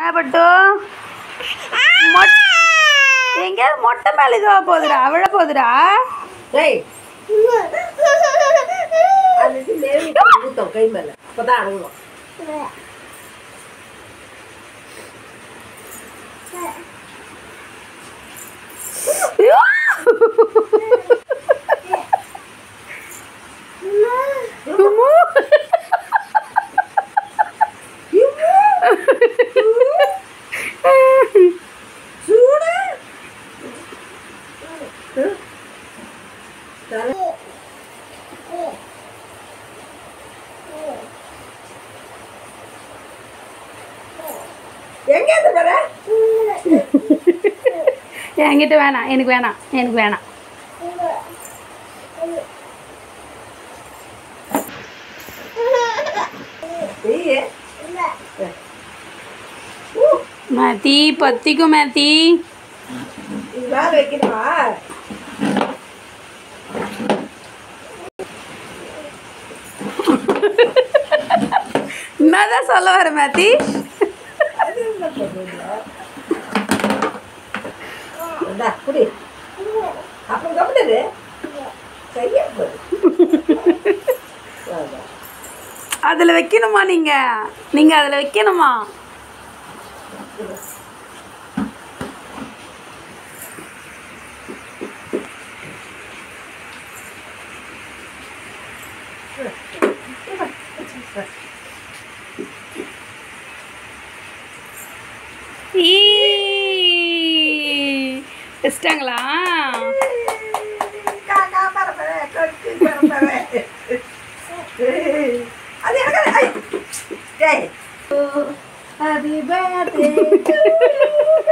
பட்டு எங்கேயாவது மொட்டை மேலே இதுவா போகுதுடா விழ போகுதுடா கை மேல இப்பதான் அடங்கும் என்கிட்ட வேணாம் எனக்கு வேணாம் எனக்கு வேணாம் மேத்தி பத்திக்கும் மேத்தி என்னதான் சொல்ல வர மேத்தி அதுல வைக்கணுமா நீங்க நீங்க அதுல வைக்கணுமா இஷ்டங்களா Happy birthday to you.